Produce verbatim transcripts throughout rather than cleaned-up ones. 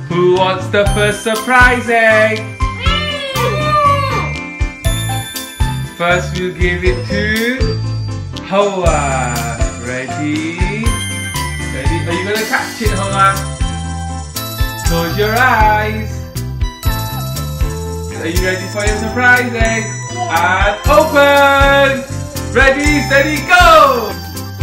Who wants the first surprise egg? First we'll give it to Hoa. Ready? Ready? Are you gonna catch it, Hoa? Close your eyes. Are you ready for your surprise egg? And open! Ready, steady, go!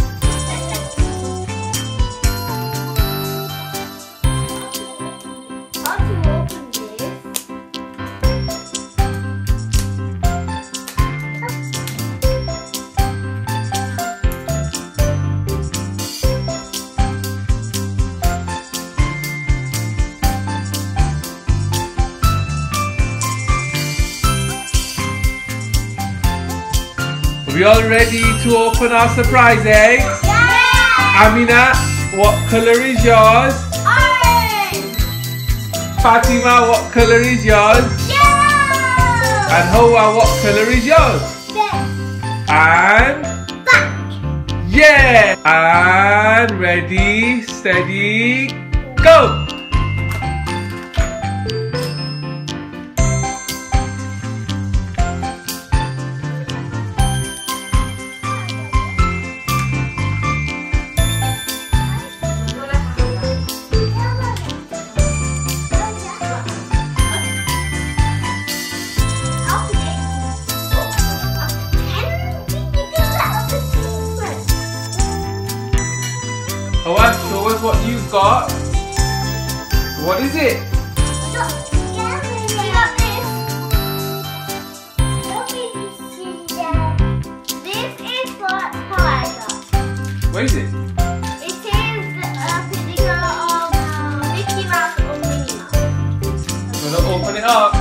Are we all ready to open our surprise egg? Yeah! Amina, what colour is yours? Orange! Fatima, what colour is yours? Yellow! And Hoa, what colour is yours? Red! And? Black! Yeah! And ready, steady, go! Hoa, show us what you've got. What is it? This is what I got. What is it? It is a picture of Mickey Mouse or Minnie Mouse. I'm gonna open it up.